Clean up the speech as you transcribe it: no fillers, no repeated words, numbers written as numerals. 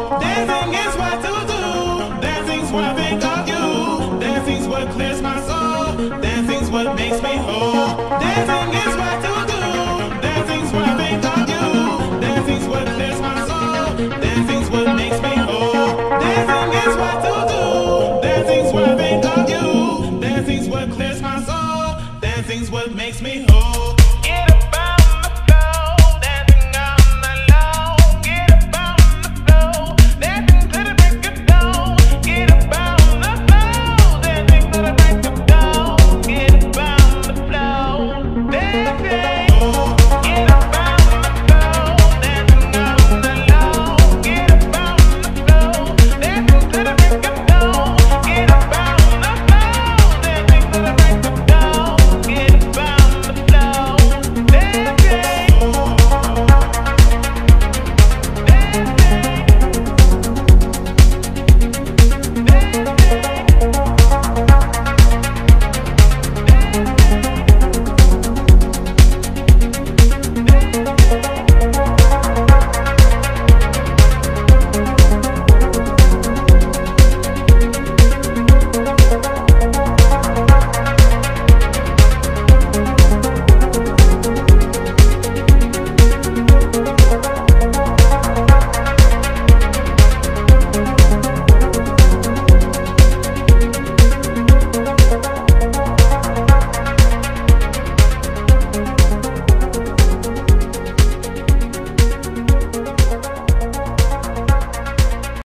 Dancing is what to do. Dancing's what I think of you. Dancing's what clears my soul. Dancing's what makes me whole. Dancing is what to do. Dancing's what I think of you. Dancing's what clears my soul. Dancing's what makes me whole. Dancing is what to do. Dancing's what I think of you. Dancing's what clears my soul. Dancing's what makes me whole.